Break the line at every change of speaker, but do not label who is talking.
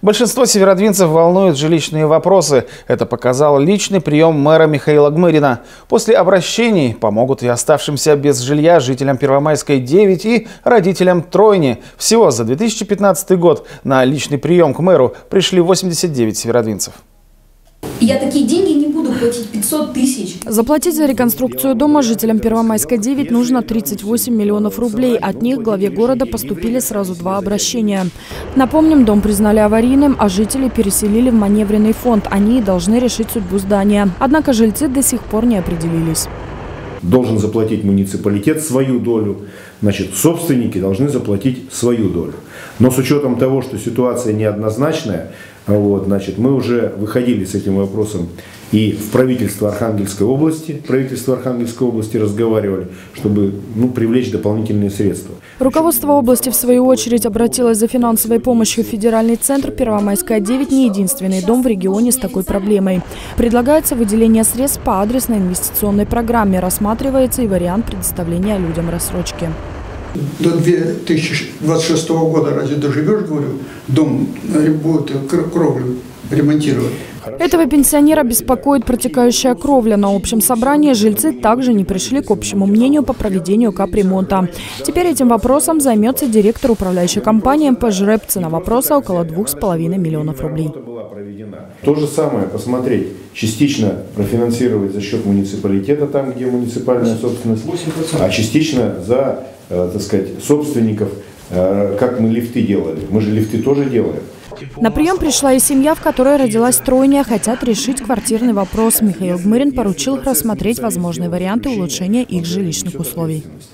Большинство северодвинцев волнуют жилищные вопросы. Это показал личный прием мэра Михаила Гмырина. После обращений помогут и оставшимся без жилья жителям Первомайской 9 и родителям Тройни. Всего за 2015 год на личный прием к мэру пришли 89 северодвинцев.
Я такие деньги не буду платить, 500 тысяч.
Заплатить за реконструкцию дома жителям Первомайской 9 нужно 38 миллионов рублей. От них главе города поступили сразу 2 обращения. Напомним, дом признали аварийным, а жители переселили в маневренный фонд. Они должны решить судьбу здания. Однако жильцы до сих пор не определились.
Должен заплатить муниципалитет свою долю, значит, собственники должны заплатить свою долю. Но с учетом того, что ситуация неоднозначная, значит, мы уже выходили с этим вопросом и в правительство Архангельской области разговаривали, чтобы привлечь дополнительные средства.
Руководство области, в свою очередь, обратилось за финансовой помощью в федеральный центр. Первомайская 9 не единственный дом в регионе с такой проблемой. Предлагается выделение средств по адресной инвестиционной программе. Рассматривается и вариант предоставления людям рассрочки.
До 2026 года разве доживешь, говорю, дом будет кровлю ремонтировать.
Этого пенсионера беспокоит протекающая кровля. На общем собрании жильцы также не пришли к общему мнению по проведению капремонта. Теперь этим вопросом займется директор управляющей компании МПЖРЭП. Цена вопроса около 2,5 миллионов рублей.
То же самое посмотреть, частично профинансировать за счет муниципалитета, там, где муниципальная собственность, а частично за, так сказать, собственников, как мы лифты делали. Мы же лифты тоже делаем.
На прием пришла и семья, в которой родилась тройня. Хотят решить квартирный вопрос. Михаил Гмырин поручил рассмотреть возможные варианты улучшения их жилищных условий.